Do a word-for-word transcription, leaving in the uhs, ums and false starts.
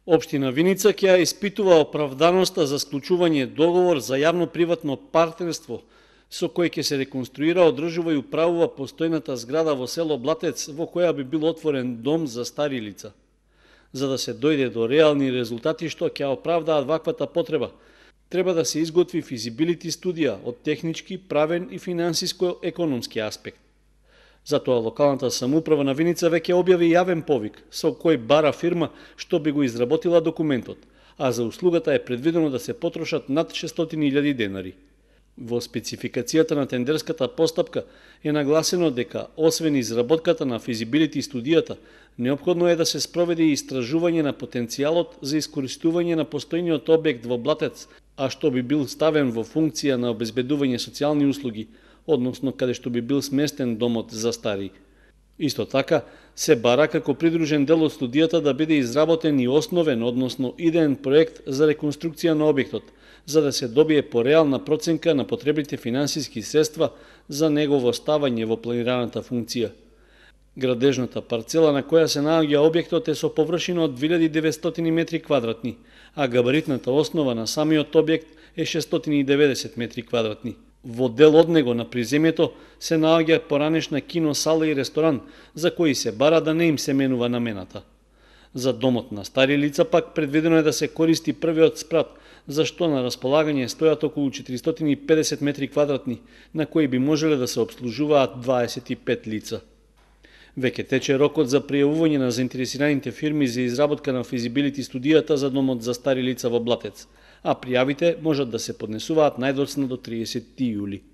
Општина Виница ќе ја испитува оправданоста за склучување договор за јавно-приватно партнерство со кој ќе се реконструира, одржува и управува постојната зграда во село Блатец, во која би бил отворен дом за стари лица. За да се дојде до реални резултати што ќе оправдаат ваквата потреба, треба да се изготви физибилити студија од технички, правен и финансиско-економски аспект. Затоа локалната самоуправа на Виница веќе објави јавен повик со кој бара фирма што би го изработила документот, а за услугата е предвидено да се потрошат над шестстотини илјади денари. Во спецификацијата на тендерската постапка е нагласено дека освен изработката на физибилити студијата, неопходно е да се спроведе и истражување на потенцијалот за искористување на постојниот објект во Блатец, а што би бил ставен во функција на обезбедување социјални услуги, односно каде што би бил сместен домот за стари. Исто така, се бара како придружен дел од студијата да биде изработен и основен, односно идеен проект за реконструкција на објектот, за да се добие пореална проценка на потребните финансиски средства за негово ставање во планираната функција. Градежната парцела на која се наоѓа објектот е со површина од две илјади и деветстотини метри квадратни, а габаритната основа на самиот објект е шестстотини и деветдесет метри квадратни. Во дел од него на приземјето се наоѓа поранешна кино сала и ресторан, за кои се бара да не им се менува намената. За домот на стари лица пак предвидено е да се користи првиот спрат, за што на располагање стојат околу четиристотини и педесет метри квадратни, на кои би можеле да се обслужуваат дваесет и пет лица. Веќе тече рокот за пријавување на заинтересираните фирми за изработка на физибилити студијата за домот за стари лица во Блатец, а пријавите можат да се поднесуваат најдоцна до триесетти јули.